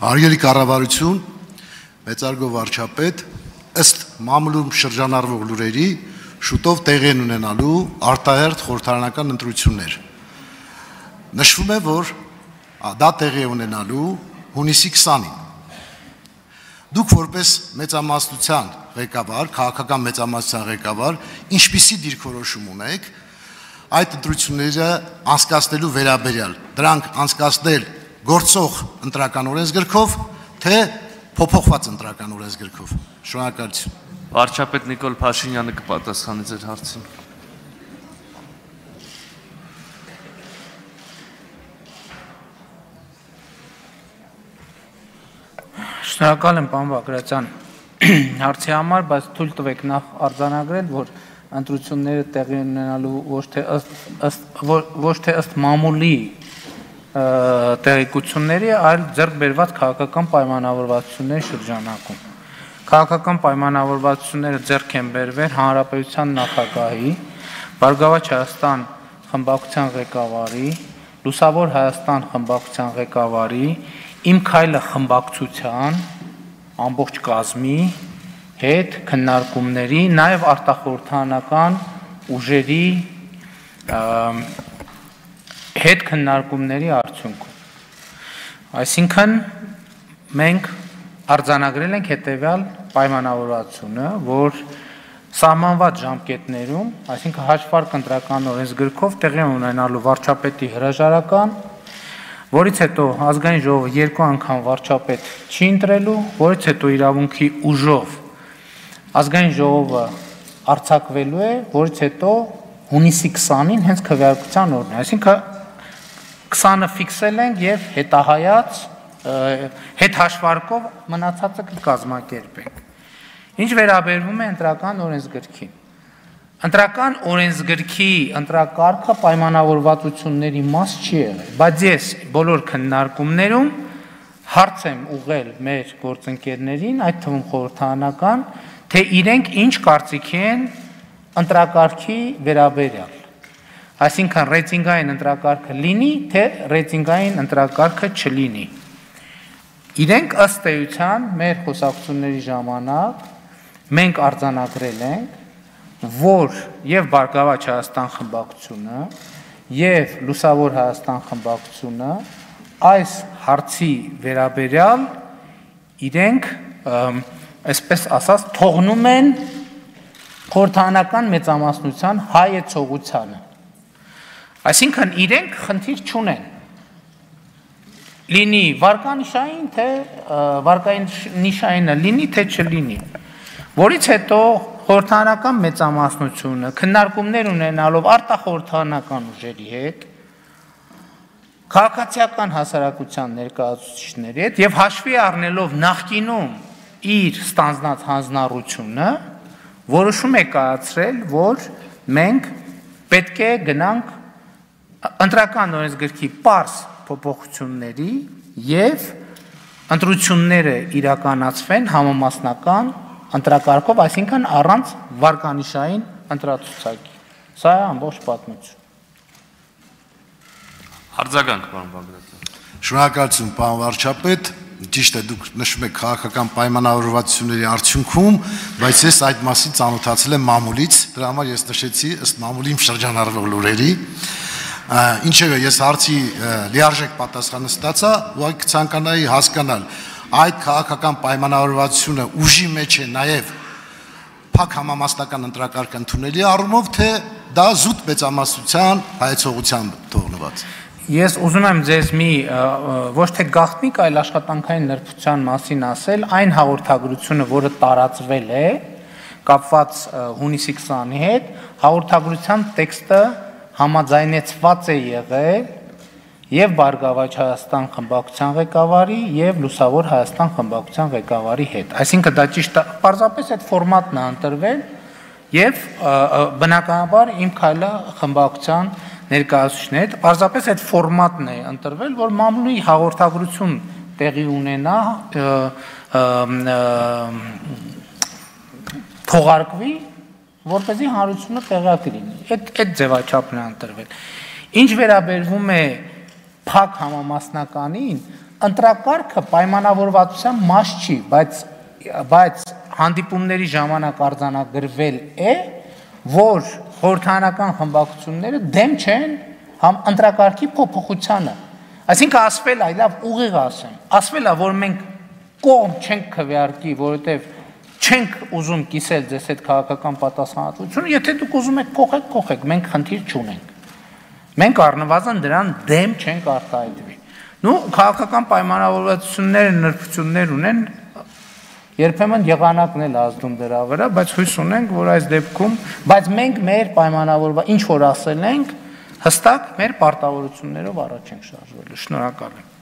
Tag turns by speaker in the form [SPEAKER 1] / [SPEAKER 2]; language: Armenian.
[SPEAKER 1] Հարգելի կառավարություն, մեծարգո վարչապետ, ըստ մամուլում շրջանառվող լուրերի շուտով տեղի են ունենալու արտահերթ խորհրդարանական ընտրություններ։ Նշվում է, որ դա տեղի է ունենալու հունիսի 20-ին։ Դուք որպես մեծամասնության ղեկավար, քաղաքական մեծամասնության ղեկավար, ինչպիսի դիրքորոշում ունեք այդ ընտրությունները անցկացնելու վերաբերյալ, դրանք անցկացնել գործող ընտրական օրենսգրքով, թե փոփոխված ընտրական օրենսգրքով։ Շնորհակալություն։
[SPEAKER 2] Վարչապետ Նիկոլ Փաշինյանը կպատասխանի ձեր հարցին։
[SPEAKER 3] Շնորհակալ եմ, պարոն Բագրատյան, հարցի համար, բայց թույլ տվեք նախ արձանագրել, որ ընտրությունները տեղի ունենալու ոչ թե ըստ մամուլի տեղեկությունների, այլ ձեռք բերված քաղաքական պայմանավորվածությունների շրջանակում։ Քաղաքական պայմանավորվածությունները ձեռք են բերվել Հանրապետության նախագահի, Բարգավաճ Հայաստան խմբակցության ղեկավարի, Լուսավոր Հայաստան խմբակցության ղեկավարի, Իմ քայլը խմբակցության ամբողջ կազմի հետ քննարկումների, նաև արտախորհրդարանական ուժերի հետ քննարկումների արդյունքում։ Այսինքն մենք արձանագրել ենք հետևյալ պայմանավորվածությունը, որ սահմանված ժամկետներում, այսինքն հաշվարկ ընտրական օրենսգրքով տեղի ունենալու վարչապետի հրաժարական, որից հետո ազգային ժողովը 2 անգամ վարչապետ չի ընտրելու, որից հետո իրավունքի ուժով ազգային ժողովը արձակվելու է, որից հետո հունիսի 20-ին հենց քվեարկության օրն է, այսինքն 20-ը ֆիքսել ենք եւ հետահայաց հետ հաշվարկով մնացածը կկազմակերպենք։ Ինչ վերաբերվում է ընտրական օրենսգրքին։ Ընտրական օրենսգրքի ընտրակարգը պայմանավորվածությունների մաս չի եղել, բայց ես բոլոր քննարկումներում հարց եմ ուղղել մեր գործընկերներին, այդ թվում խորհրդարանական, թե իրենք ինչ կարծիքի են ընտրակարգի վերաբերյալ։ Այսինքն ռեյտինգային ընտրակարգը լինի, թե ռեյտինգային ընտրակարգը չլինի։ Իրենք ըստ էության մեր խոսակցությունների ժամանակ մենք արձանագրել ենք, որ եւ Բարգավաճ Հայաստան խմբակցությունը եւ Լուսավոր Հայաստան խմբակցությունը այս հարցի վերաբերյալ իրենք այսպես ասած թողնում են խորհրդարանական մեծամասնության հայեցողությանը։ Այսինքն իրենք խնդիր չունեն։ Լինի վարկանիշային, թե վարկանիշայինը լինի, թե չլինի։ Որից հետո խորհրդարանական մեծամասնությունը քննարկումներ ունենալով արտախորհրդարանական ուժերի հետ, քաղաքացիական հասարակության ներկայացուցիչների հետ եւ հաշվի առնելով նախկինում իր ստանձնած հանձնառությունը, որոշում է կայացրել, որ մենք պետք է գնանք ընտրական օրենսգրքի պարզ փոփոխությունների եւ ընտրությունները իրականացվեն համամասնական ընտրակարգով, այսինքն առանց վարկանիշային ընտրացուցակի։ Սա է ամբողջ պատմություն։
[SPEAKER 2] Արձագանք, պարոն Բագրատյան։
[SPEAKER 1] Շնորհակալություն, պարոն վարչապետ, ճիշտ է, դուք նշում եք քաղաքական պայմանավորվածությունների արդյունքում, բայց ես այդ մասին ծանոթացել եմ մամուլից, դրա համար ես նշեցի ըստ մամուլի շրջանառվող լուրերի։ Ինչևէ, ես հարցի լիարժեք պատասխանը ստացա, ուղղակի կցանկանայի հասկանալ այդ քաղաքական պայմանավորվածությունը ուժի մեջ է նաև փակ համամասնական ընտրակարգ ընդունելի առումով, թե դա զուտ մեծամասնության հայեցողությամբ թողնված։
[SPEAKER 3] Ես ուզում եմ ձեզ մի ոչ թե գաղտնիք, այլ աշխատանքային նրբության մասին ասել, այն հաղորդագրությունը, որը տարածվել է, կապված հունիսի 20-ի հետ, հաղորդագրության տեքստը համաձայնեցված է եղել եւ Բարգավաճ Հայաստան խմբակցության ղեկավարի եւ Լուսավոր Հայաստան խմբակցության ղեկավարի հետ։ Այսինքն դա ճիշտ է, պարզապես այդ ֆորմատն է ընտրվել եւ բնականաբար Իմ քայլը խմբակցության ներկայացուցիչների հետ պարզապես այդ ֆորմատն է ընտրվել, որ մամուլի հաղորդագրություն տեղի ունենա, թողարկվի, որպեսզի հանրությունը տեղյակ լինի։ Այդ ձևաչափն է ընտրվել։ Ինչ վերաբերվում է փակ համամասնականին, ընտրակարգը պայմանավորվածության մաս չի, բայց հանդիպումների ժամանակ արձանագրվել է, որ խորհրդարանական խմբակցությունները դեմ չեն համ ընտրակարգի փոփոխությանը։ Այսինքն ասվել է, լավ ուղիղ ասեմ, ասվել է, որ մենք կողմ չենք քվեարկի, որովհետև չենք ուզում կիսել ձեզ հետ քաղաքական պատասխանատվությունը, եթե դուք ուզում եք կողեք, մենք խնդիր չունենք։ Մենք առնվազն դրան դեմ չենք արտահայտվի։ Նու քաղաքական պայմանավորվածությունները նրբություններ ունեն, երբեմն եղանակն էլ ազդում դրա վրա, բայց հույս ունենք, որ այս դեպքում, բայց մենք մեր պայմանավորված ինչ որ ասել ենք, հստակ մեր պարտավորություններով առաջ ենք շարժվելու։ Շնորհակալ եմ։